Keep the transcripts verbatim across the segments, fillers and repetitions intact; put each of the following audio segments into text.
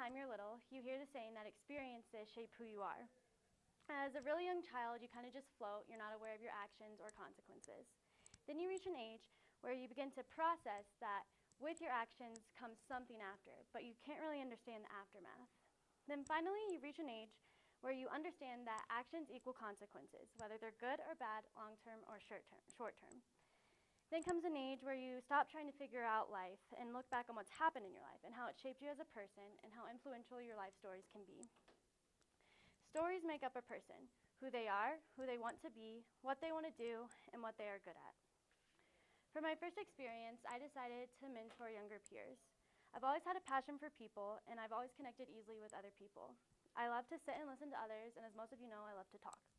time you're little, you hear the saying that experiences shape who you are. As a really young child, you kind of just float, you're not aware of your actions or consequences. Then you reach an age where you begin to process that with your actions comes something after, but you can't really understand the aftermath. Then finally, you reach an age where you understand that actions equal consequences, whether they're good or bad, long-term or short-term. short-term. Then comes an age where you stop trying to figure out life and look back on what's happened in your life and how it shaped you as a person and how influential your life stories can be. Stories make up a person, who they are, who they want to be, what they want to do, and what they are good at. For my first experience, I decided to mentor younger peers. I've always had a passion for people, and I've always connected easily with other people. I love to sit and listen to others, and as most of you know, I love to talk.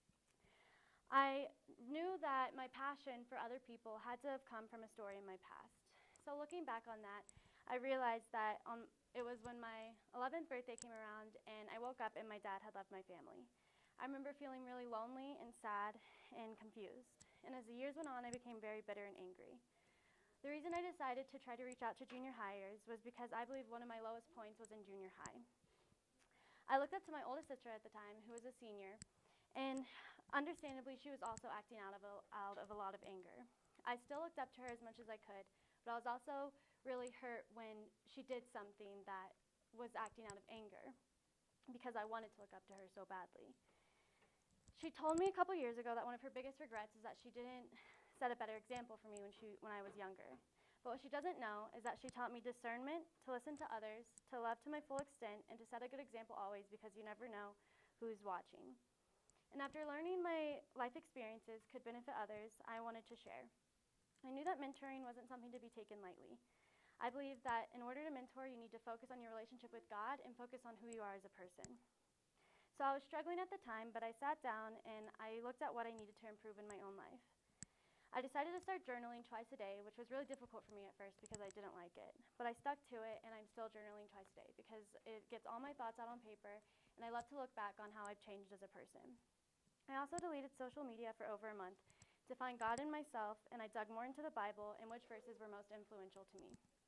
I knew that my passion for other people had to have come from a story in my past. So looking back on that, I realized that um, it was when my eleventh birthday came around and I woke up and my dad had left my family. I remember feeling really lonely and sad and confused. And as the years went on, I became very bitter and angry. The reason I decided to try to reach out to junior hires was because I believe one of my lowest points was in junior high. I looked up to my oldest sister at the time, who was a senior, and understandably, she was also acting out of, a, out of a lot of anger. I still looked up to her as much as I could, but I was also really hurt when she did something that was acting out of anger, because I wanted to look up to her so badly. She told me a couple years ago that one of her biggest regrets is that she didn't set a better example for me when, she, when I was younger. But what she doesn't know is that she taught me discernment, to listen to others, to love to my full extent, and to set a good example always, because you never know who's watching. And after learning my life experiences could benefit others, I wanted to share. I knew that mentoring wasn't something to be taken lightly. I believe that in order to mentor, you need to focus on your relationship with God and focus on who you are as a person. So I was struggling at the time, but I sat down and I looked at what I needed to improve in my own life. I decided to start journaling twice a day, which was really difficult for me at first because I didn't like it. But I stuck to it, and I'm still journaling twice a day because it gets all my thoughts out on paper, and I love to look back on how I've changed as a person. I also deleted social media for over a month to find God in myself, and I dug more into the Bible and which verses were most influential to me.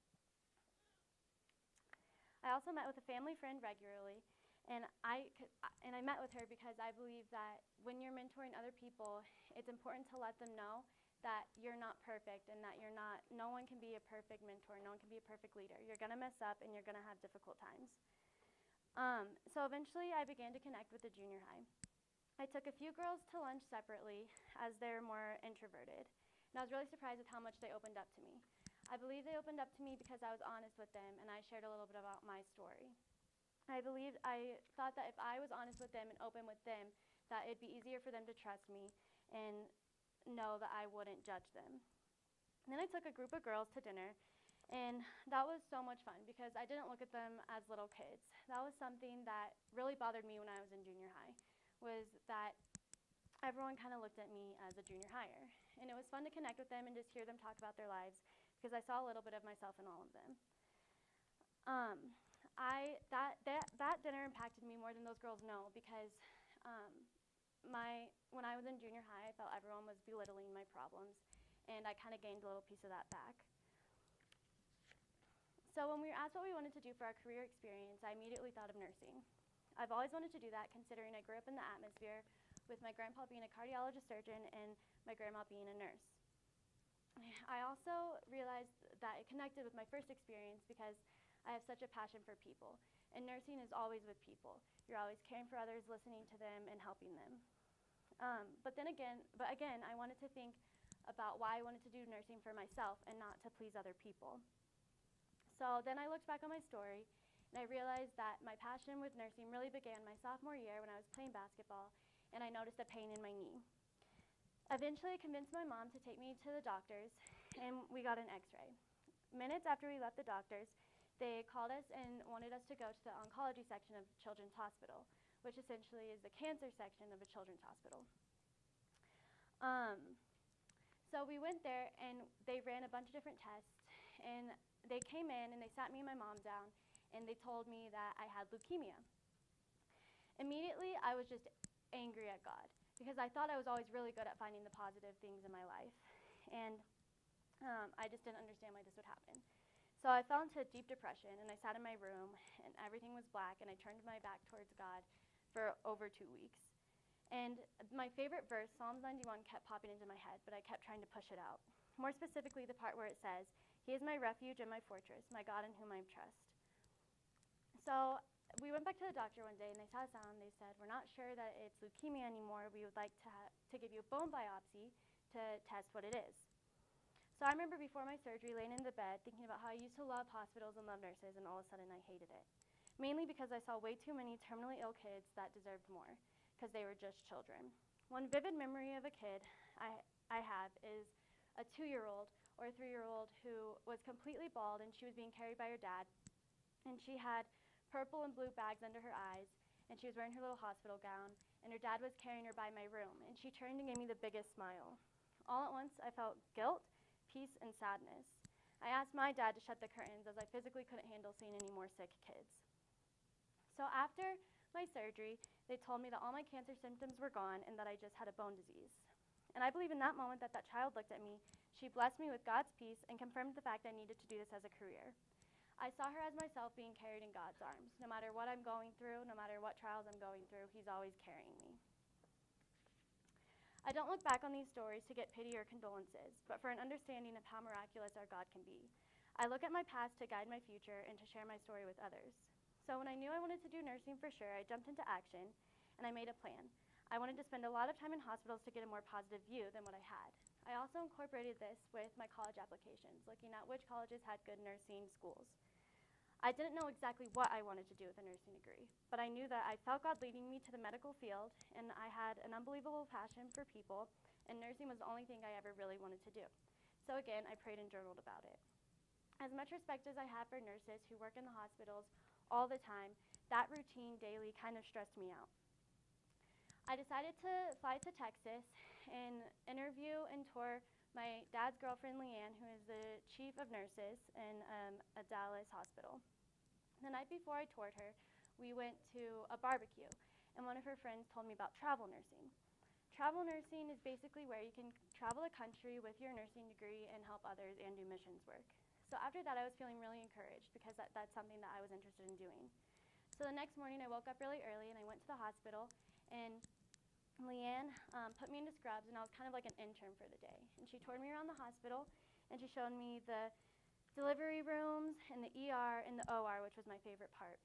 I also met with a family friend regularly, and I, and I met with her because I believe that when you're mentoring other people, it's important to let them know that you're not perfect and that you're not, no one can be a perfect mentor, no one can be a perfect leader. You're gonna mess up and you're gonna have difficult times. Um, so eventually I began to connect with the junior high. I took a few girls to lunch separately as they're more introverted, and I was really surprised with how much they opened up to me. I believe they opened up to me because I was honest with them and I shared a little bit about my story. I believed, I thought that if I was honest with them and open with them, that it'd be easier for them to trust me and know that I wouldn't judge them. And then I took a group of girls to dinner, and that was so much fun because I didn't look at them as little kids. That was something that really bothered me when I was in junior high, was that everyone kind of looked at me as a junior higher. And it was fun to connect with them and just hear them talk about their lives because I saw a little bit of myself in all of them. Um, I, that, that, that dinner impacted me more than those girls know because um, my, when I was in junior high, I felt everyone was belittling my problems, and I kind of gained a little piece of that back. So when we were asked what we wanted to do for our career experience, I immediately thought of nursing. I've always wanted to do that, considering I grew up in the atmosphere with my grandpa being a cardiologist surgeon and my grandma being a nurse. I also realized that it connected with my first experience because I have such a passion for people, and nursing is always with people. You're always caring for others, listening to them, and helping them. Um, but then again, but again, I wanted to think about why I wanted to do nursing for myself and not to please other people. So then I looked back on my story, and I realized that my passion with nursing really began my sophomore year when I was playing basketball, and I noticed a pain in my knee. Eventually, I convinced my mom to take me to the doctors, and we got an x-ray. Minutes after we left the doctors, they called us and wanted us to go to the oncology section of Children's Hospital, which essentially is the cancer section of a children's hospital. Um, so we went there, and they ran a bunch of different tests, and they came in and they sat me and my mom down, and they told me that I had leukemia. Immediately, I was just angry at God because I thought I was always really good at finding the positive things in my life, and um, I just didn't understand why this would happen. So I fell into a deep depression, and I sat in my room, and everything was black, and I turned my back towards God for over two weeks. And my favorite verse, Psalms ninety-one, kept popping into my head, but I kept trying to push it out. More specifically, the part where it says, "He is my refuge and my fortress, my God in whom I trust." So we went back to the doctor one day, and they sat us down, and they said, "We're not sure that it's leukemia anymore. We would like to, ha- to give you a bone biopsy to test what it is." So I remember before my surgery, laying in the bed, thinking about how I used to love hospitals and love nurses, and all of a sudden I hated it. Mainly because I saw way too many terminally ill kids that deserved more, because they were just children. One vivid memory of a kid I, I have is a two-year-old or a three-year-old who was completely bald, and she was being carried by her dad, and she had purple and blue bags under her eyes, and she was wearing her little hospital gown, and her dad was carrying her by my room, and she turned and gave me the biggest smile. All at once, I felt guilt, peace, and sadness. I asked my dad to shut the curtains as I physically couldn't handle seeing any more sick kids. So after my surgery, they told me that all my cancer symptoms were gone and that I just had a bone disease. And I believe in that moment that that child looked at me, she blessed me with God's peace and confirmed the fact I needed to do this as a career. I saw her as myself being carried in God's arms. No matter what I'm going through, no matter what trials I'm going through, He's always carrying me. I don't look back on these stories to get pity or condolences, but for an understanding of how miraculous our God can be. I look at my past to guide my future and to share my story with others. So when I knew I wanted to do nursing for sure, I jumped into action, and I made a plan. I wanted to spend a lot of time in hospitals to get a more positive view than what I had. I also incorporated this with my college applications, looking at which colleges had good nursing schools. I didn't know exactly what I wanted to do with a nursing degree, but I knew that I felt God leading me to the medical field, and I had an unbelievable passion for people, and nursing was the only thing I ever really wanted to do. So again, I prayed and journaled about it. As much respect as I have for nurses who work in the hospitals all the time, that routine daily kind of stressed me out. I decided to fly to Texas and interview and tour my dad's girlfriend, Leanne, who is the chief of nurses in um, a Dallas hospital. The night before I toured her, we went to a barbecue, and one of her friends told me about travel nursing. Travel nursing is basically where you can travel a country with your nursing degree and help others and do missions work. So after that, I was feeling really encouraged because that, that's something that I was interested in doing. So the next morning, I woke up really early, and I went to the hospital, and Leanne um, put me into scrubs, and I was kind of like an intern for the day. And she toured me around the hospital, and she showed me the delivery rooms and the E R and the O R, which was my favorite part.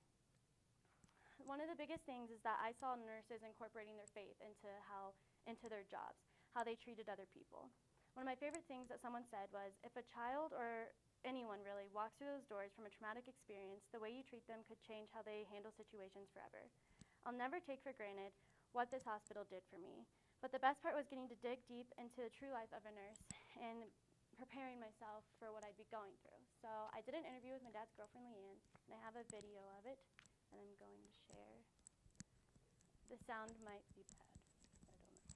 One of the biggest things is that I saw nurses incorporating their faith into how into their jobs, how they treated other people. One of my favorite things that someone said was, if a child or anyone really walks through those doors from a traumatic experience, the way you treat them could change how they handle situations forever. I'll never take for granted what this hospital did for me, but the best part was getting to dig deep into the true life of a nurse and preparing myself for what I'd be going through. So I did an interview with my dad's girlfriend, Leanne, and I have a video of it, and I'm going to share. The sound might be bad. I don't know.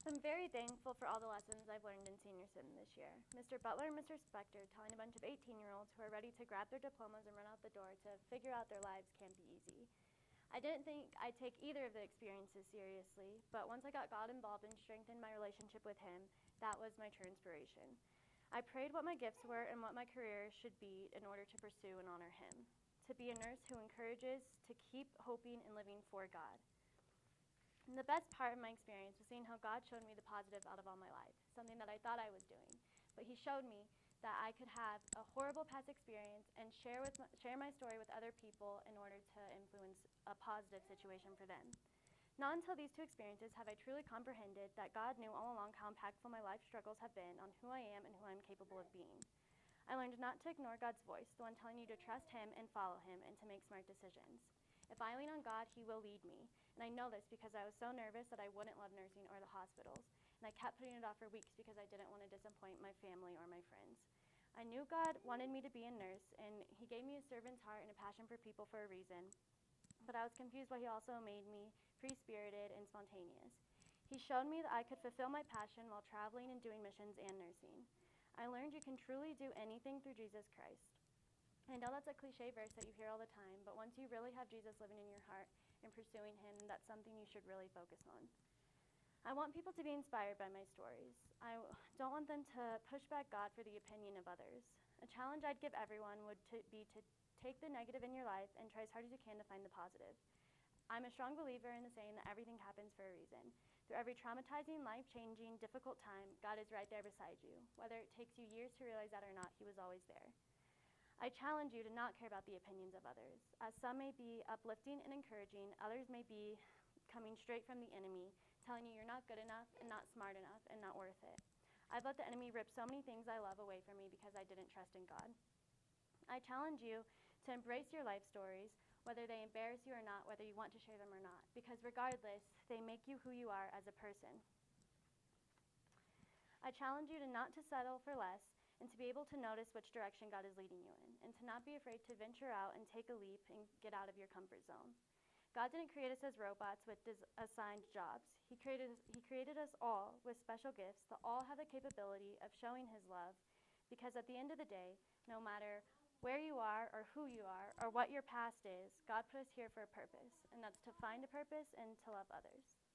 So I'm very thankful for all the lessons I've learned in senior sim this year. Mister Butler and Mister Spector telling a bunch of eighteen-year-olds who are ready to grab their diplomas and run out the door to figure out their lives can't be easy. I didn't think I'd take either of the experiences seriously, but once I got God involved and strengthened my relationship with Him, that was my true inspiration. I prayed what my gifts were and what my career should be in order to pursue and honor Him. To be a nurse who encourages to keep hoping and living for God. And the best part of my experience was seeing how God showed me the positive out of all my life, something that I thought I was doing. But He showed me that I could have a horrible past experience and share, with my, share my story with other people in order to influence a positive situation for them. Not until these two experiences have I truly comprehended that God knew all along how impactful my life struggles have been on who I am and who I'm capable of being. I learned not to ignore God's voice, the one telling you to trust Him and follow Him and to make smart decisions. If I lean on God, He will lead me. And I know this because I was so nervous that I wouldn't love nursing or the hospitals. And I kept putting it off for weeks because I didn't want to disappoint my family or my friends. I knew God wanted me to be a nurse, and He gave me a servant's heart and a passion for people for a reason. But I was confused why He also made me free-spirited and spontaneous. He showed me that I could fulfill my passion while traveling and doing missions and nursing. I learned you can truly do anything through Jesus Christ. I know that's a cliche verse that you hear all the time, but once you really have Jesus living in your heart and pursuing Him, that's something you should really focus on. I want people to be inspired by my stories. I don't want them to push back God for the opinion of others. A challenge I'd give everyone would to be to take the negative in your life and try as hard as you can to find the positive. I'm a strong believer in the saying that everything happens for a reason. Through every traumatizing, life-changing, difficult time, God is right there beside you. Whether it takes you years to realize that or not, He was always there. I challenge you to not care about the opinions of others, as some may be uplifting and encouraging, others may be coming straight from the enemy, telling you you're not good enough and not smart enough and not worth it. I've let the enemy rip so many things I love away from me because I didn't trust in God. I challenge you to embrace your life stories, whether they embarrass you or not, whether you want to share them or not, because regardless, they make you who you are as a person. I challenge you to not to settle for less, and to be able to notice which direction God is leading you in, and to not be afraid to venture out and take a leap and get out of your comfort zone. God didn't create us as robots with des- assigned jobs. He created, he created us all with special gifts that all have the capability of showing His love, because at the end of the day, no matter where you are or who you are or what your past is, God put us here for a purpose, and that's to find a purpose and to love others.